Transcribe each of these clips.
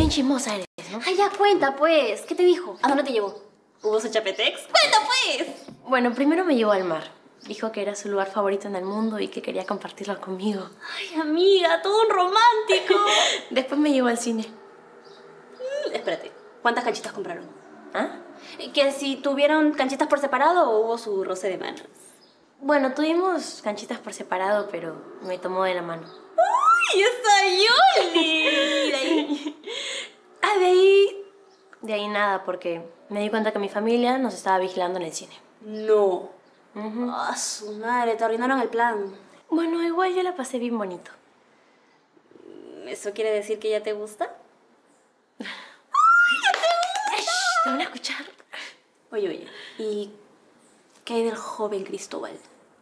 bien chismosa eres, ¿no? Ay, ya cuenta, pues. ¿Qué te dijo? ¿A dónde te llevó? ¿Hubo su chapetex? ¡Cuenta, pues! Bueno, primero me llevó al mar. Dijo que era su lugar favorito en el mundo y que quería compartirlo conmigo. Ay, amiga, todo un romántico. Después me llevó al cine. Espérate, ¿cuántas canchitas compraron? ¿Ah? ¿Que si tuvieron canchitas por separado o hubo su roce de manos? Bueno, tuvimos canchitas por separado, pero me tomó de la mano. ¡Uy, esa Yoli! ¿De ahí? Ah, de ahí nada, porque me di cuenta que mi familia nos estaba vigilando en el cine. No. Ah, su madre, te arruinaron el plan. Bueno, igual yo la pasé bien bonito. ¿Eso quiere decir que ya te gusta? ¡Ay, ya te gusta! ¿Te van a escuchar? Oye, ¿y qué hay del joven Cristóbal?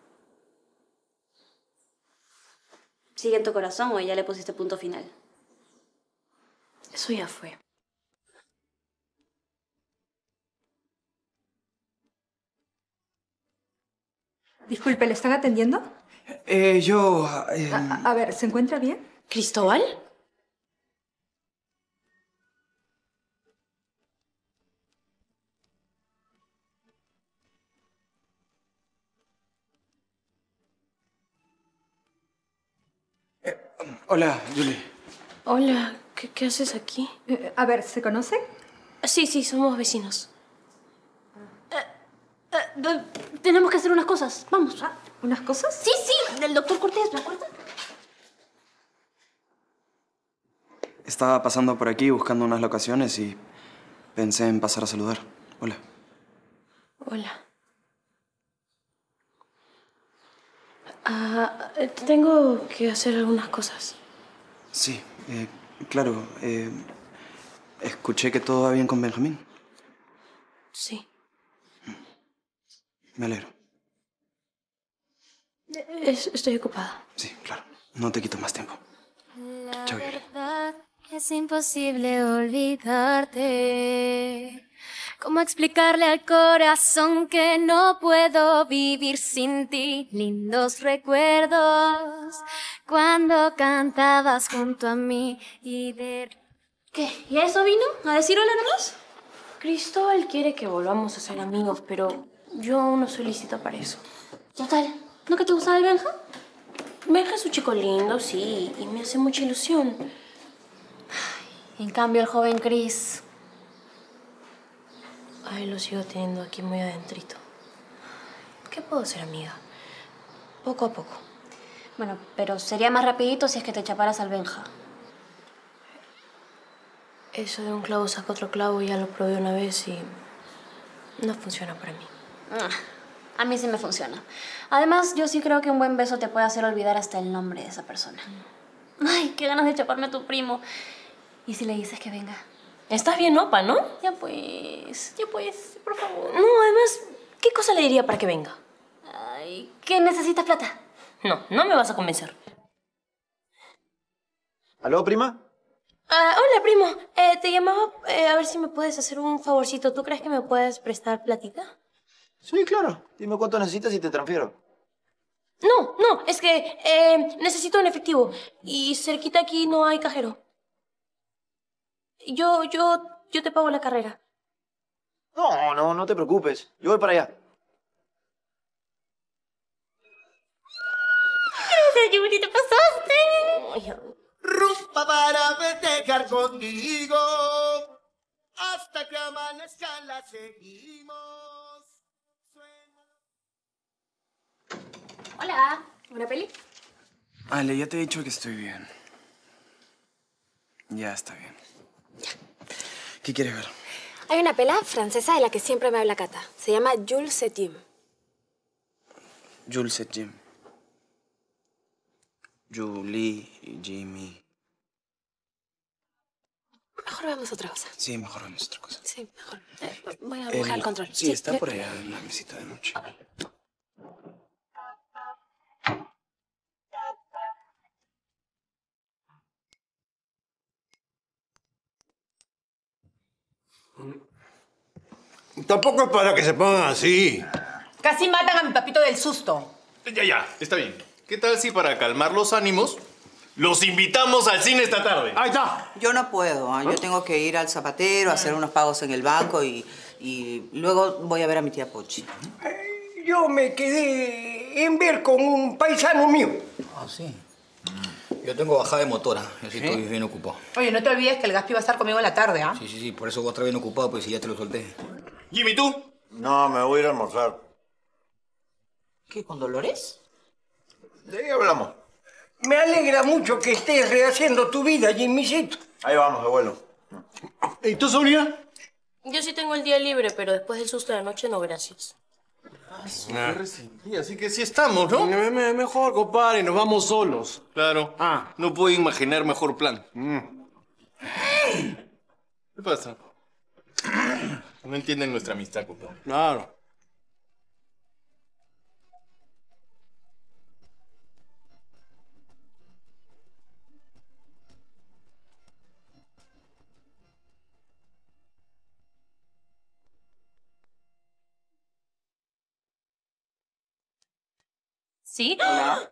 ¿Sigue en tu corazón o ya le pusiste punto final? Eso ya fue. Disculpe, ¿le están atendiendo? A ver, ¿se encuentra bien? ¿Cristóbal? Hola, Julie. Hola, ¿qué haces aquí? A ver, ¿se conocen? Sí, somos vecinos. Tenemos que hacer unas cosas. Vamos. ¿Unas cosas? Sí, del doctor Cortés, ¿me acuerdas? Estaba pasando por aquí buscando unas locaciones y pensé en pasar a saludar. Hola. Hola. Tengo que hacer algunas cosas. Sí, claro. Escuché que todo va bien con Benjamín. Sí. Me alegro. Estoy ocupada. Sí, claro. No te quito más tiempo. Chao, Julie. Es imposible olvidarte. ¿Cómo explicarle al corazón que no puedo vivir sin ti? Lindos recuerdos cuando cantabas junto a mí y de... ¿Qué? ¿Y a eso vino? ¿A decir hola nomás? Cristóbal quiere que volvamos a ser amigos, pero yo aún no soy lista para eso. Total, ¿no que te gustaba el Benja? Benja es un chico lindo, sí, y me hace mucha ilusión. En cambio, el joven Chris... Ay, lo sigo teniendo aquí muy adentrito. ¿Qué puedo hacer, amiga? Poco a poco. Bueno, pero sería más rapidito si es que te chaparas al Benja. Eso de un clavo saca otro clavo ya lo probé una vez y no funciona para mí. A mí sí me funciona. Además, yo sí creo que un buen beso te puede hacer olvidar hasta el nombre de esa persona. Ay, qué ganas de chaparme a tu primo. ¿Y si le dices que venga? Estás bien opa, ¿no? Ya pues, por favor. No, además, ¿qué cosa le diría para que venga? Ay, ¿qué necesitas plata? No me vas a convencer. ¿Aló, prima? Hola, primo. Te llamaba a ver si me puedes hacer un favorcito. ¿Tú crees que me puedes prestar platita? Sí, claro. Dime cuánto necesitas y te transfiero. No, es que necesito en efectivo. Y cerquita aquí no hay cajero. Yo te pago la carrera. No te preocupes. Yo voy para allá. Gracias, Yuri, te pasaste. Rumba para festejar contigo. Hasta que amanezca la seguimos. Hola, ¿una peli? Ale, ya te he dicho que estoy bien. Ya está bien. ¿Qué quieres ver? Hay una pela francesa de la que siempre me habla Cata. Se llama Jules et Jim. Jules et Jim. Julie y Jimmy. Mejor veamos otra cosa. Sí, mejor vemos otra cosa. Sí, mejor. Voy a buscar el control. Sí, está por allá en la mesita de noche. Tampoco es para que se pongan así. Casi matan a mi papito del susto. Ya, está bien. ¿Qué tal si para calmar los ánimos Los invitamos al cine esta tarde. Ahí está. Yo no puedo, ¿ah? Yo tengo que ir al zapatero, hacer unos pagos en el banco y luego voy a ver a mi tía Pochi. Yo me quedé en ver con un paisano mío. Ah, sí. Yo tengo bajada de motora, así estoy bien ocupado. Oye, no te olvides que el Gaspi va a estar conmigo en la tarde, ¿ah? Sí, por eso voy a estar bien ocupado, pues si ya te lo solté. Jimmy, ¿tú? No, me voy a ir a almorzar. ¿Qué, con Dolores? ¿De qué hablamos? Me alegra mucho que estés rehaciendo tu vida, Jimmycito. Ahí vamos, abuelo. ¿Y tú, Sonia? Yo sí tengo el día libre, pero después del susto de anoche no, gracias. Sí, así que sí estamos, ¿no? Mejor, compadre, nos vamos solos. Claro. No puedo imaginar mejor plan. ¿Qué pasa? No entienden nuestra amistad, compadre. Claro. ¿Sí? Hola.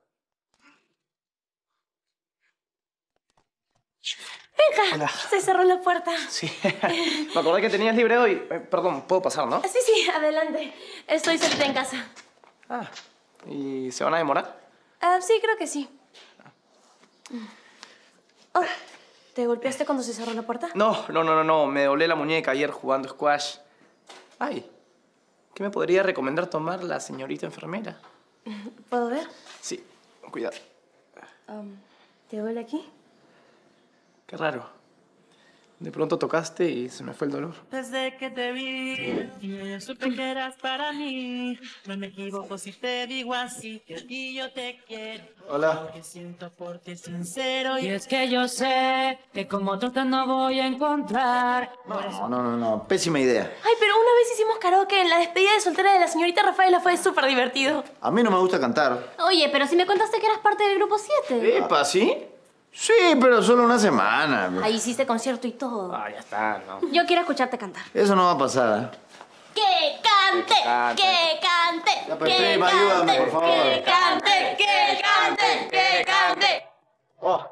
Venga, Hola. se cerró la puerta. Sí. Me acordé que tenías libre hoy. Perdón, puedo pasar, ¿no? Sí, adelante. Estoy cerquita en casa. Ah, ¿y se van a demorar? Sí, creo que sí. Oh, ¿te golpeaste cuando se cerró la puerta? No. Me doblé la muñeca ayer jugando squash. Ay, ¿qué me podría recomendar tomar la señorita enfermera? ¿Puedo ver? Sí, cuidado. ¿Te duele aquí? Qué raro. De pronto tocaste y se me fue el dolor. Desde que te vi, supe que eras para mí. No me equivoco si te digo así, que a ti yo te quiero. Hola. Lo que siento por ti es sincero. Y es que yo sé que como otra no voy a encontrar. No. Pésima idea. Ay, pero una vez hicimos karaoke en la despedida de soltera de la señorita Rafaela. Fue súper divertido. A mí no me gusta cantar. Oye, pero si me contaste que eras parte del grupo 7. ¿Epa, sí? Sí, pero solo una semana. Ahí hiciste concierto y todo. Ya está, ¿no? Yo quiero escucharte cantar. Eso no va a pasar. ¡Que cante! ¡Que cante! Ya, pues, prima, ayúdame, por favor. ¡Que cante! ¡Que cante! ¡Que cante! Oh.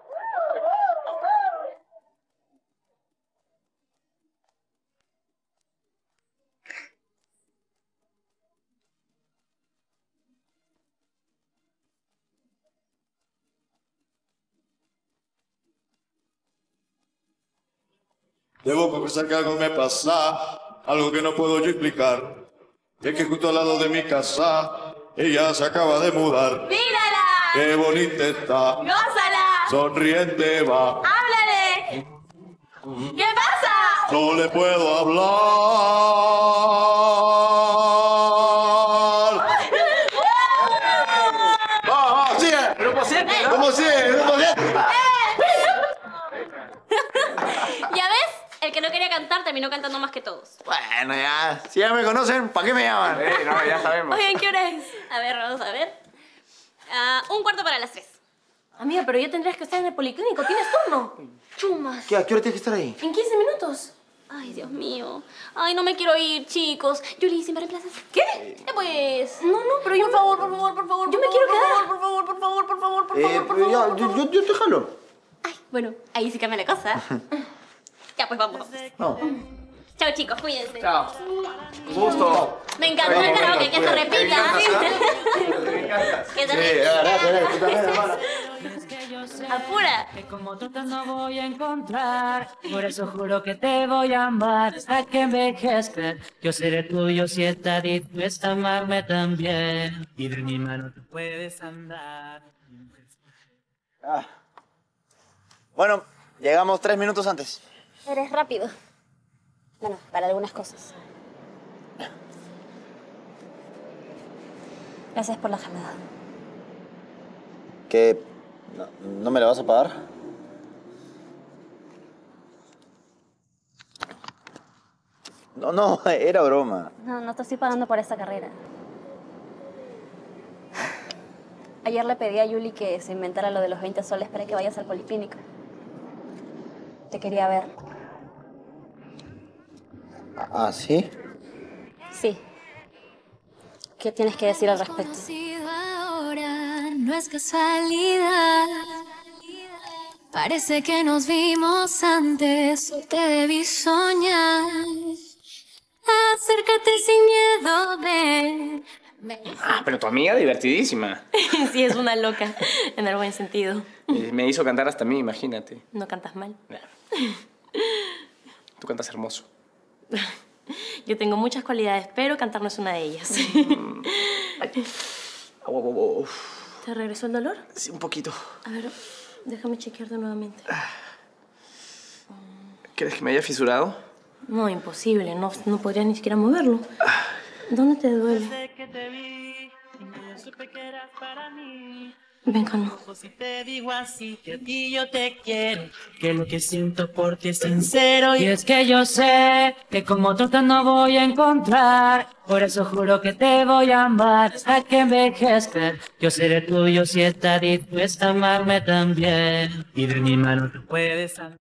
Debo confesar que algo me pasa, algo que no puedo yo explicar. Es que justo al lado de mi casa, ella se acaba de mudar. ¡Mírala! ¡Qué bonita está! ¡Gózala! Sonriente va. ¡Háblale! ¿Qué pasa? No le puedo hablar. ¡Vamos, sigue! ¡Grupo 7! ¡Grupo 7! ¡Grupo 7! ¿Ya ves? El que no quería cantar terminó cantando más que todos. Bueno, ya. Si ya me conocen, ¿para qué me llaman? No, ya sabemos. Oigan, ¿qué hora es? A ver, vamos a ver. 3:15. Amiga, pero ya tendrías que estar en el policlínico. ¿Tienes turno? Chumas. ¿Qué? ¿A qué hora tienes que estar ahí? En 15 minutos. Ay, Dios mío. Ay, no me quiero ir, chicos. Yuli, ¿sí me reemplazas? ¿Qué? Pues... No, pero yo... Por favor. Yo me quiero quedar. Por favor. Yo te jalo. Ay, bueno, ahí sí cambia la cosa. Ya, pues vamos. No. Chao, chicos, cuídense. Chao. Un gusto. Me encantó el karaoke, que se repita. Que se repita. Apura. Que como otra no voy a encontrar. Por eso juro que te voy a amar hasta que envejezca. Yo seré tuyo si estás dispuesta a amarme también. Y de mi mano tú puedes andar. Bueno, llegamos 3 minutos antes. Eres rápido. Bueno, para algunas cosas. Gracias por la jalada. ¿Qué? ¿No me la vas a pagar? No, era broma. No te estoy pagando por esta carrera. Ayer le pedí a Yuli que se inventara lo de los 20 soles para que vayas al policlínico. Te quería ver. ¿Ah, sí? Sí. ¿Qué tienes que decir al respecto? Ahora no es casualidad Parece que nos vimos antes o te vi soñar. Acércate sin miedo, ven. Ah, pero tu amiga divertidísima. Sí, es una loca, en el buen sentido. Me hizo cantar hasta a mí, imagínate. No cantas mal. Tú cantas hermoso. Yo tengo muchas cualidades, pero cantar no es una de ellas. ¿Te regresó el dolor? Sí, un poquito. A ver, déjame chequearte nuevamente. ¿Crees que me haya fisurado? No, imposible. No podrías ni siquiera moverlo. ¿Dónde te duele? Venga, no. Si te digo así que a ti yo te quiero, que lo que siento por ti es sincero. Y es que yo sé que como otro no voy a encontrar. Por eso juro que te voy a amar hasta que envejezca. Yo seré tuyo si estás dispuesta a amarme también. Y de mi mano tú puedes